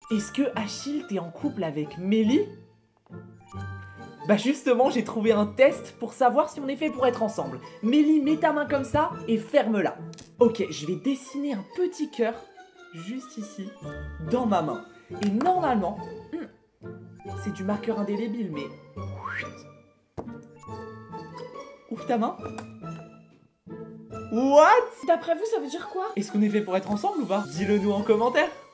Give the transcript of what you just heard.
Est-ce que Achille t'es en couple avec Mélie? Bah justement, j'ai trouvé un test pour savoir si on est fait pour être ensemble. Mélie, mets ta main comme ça et ferme-la. Ok, je vais dessiner un petit cœur juste ici, dans ma main. Et normalement, c'est du marqueur indélébile, mais... Ouvre ta main. What? D'après vous, ça veut dire quoi? Est-ce qu'on est fait pour être ensemble ou pas? Dis-le nous en commentaire.